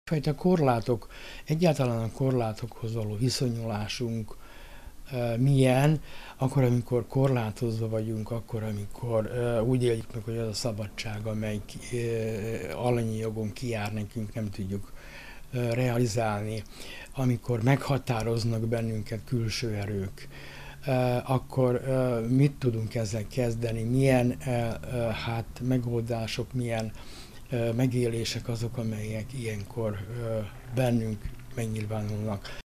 Fajta korlátok, egyáltalán a korlátokhoz való viszonyulásunk milyen, akkor, amikor korlátozva vagyunk, akkor, amikor úgy éljük meg, hogy az a szabadság, amely alanyi jogon kijár nekünk, nem tudjuk realizálni, amikor meghatároznak bennünket külső erők, akkor mit tudunk ezzel kezdeni, milyen megoldások, milyen megélések azok, amelyek ilyenkor bennünk megnyilvánulnak.